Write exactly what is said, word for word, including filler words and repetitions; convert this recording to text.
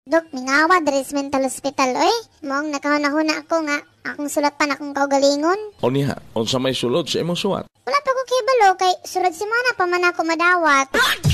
Dok, mingawa, diri sa mental hospital, oy. Moong nakahuna-huna ako nga, akong sulat pa na akong kaugalingon. O niha, unsa may sulod sa imong suwat? Wala pa ko kibalo, kay surad si Mana pa man ako madawat.